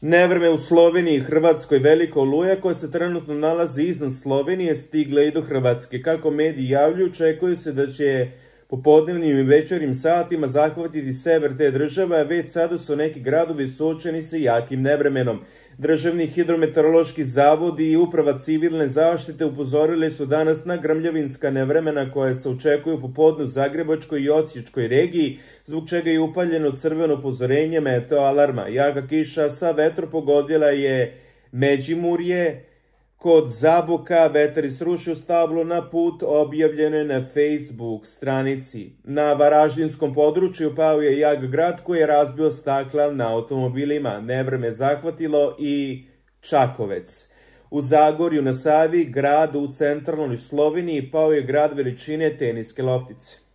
Nevreme u Sloveniji, Hrvatskoj, velika oluja koja se trenutno nalazi iznad Slovenije stigla i do Hrvatske. Kako mediji javljaju, očekuje se da će popodnevnim i večernjim satima zahvatiti sever te države, a već sada su neki gradovi suočeni sa jakim nevremenom. Državni hidrometeorološki zavod i Uprava civilne zaštite upozorili su danas na grmljavinska nevremena koja se očekuju popodne u Zagrebačkoj i Osječkoj regiji, zbog čega je upaljeno crveno upozorenje meteo alarma. Jaka kiša sa vetrom pogodila je Međimurje, kod Zaboka vetar je srušio stablo na put, objavljeno je na Facebook stranici. Na varaždinskom području pao je jak grad koji je razbio stakla na automobilima. Nevreme zahvatilo i Čakovec. U Zagorju na Savi, grad u centralnoj Sloveniji, pao je grad veličine teniske loptice.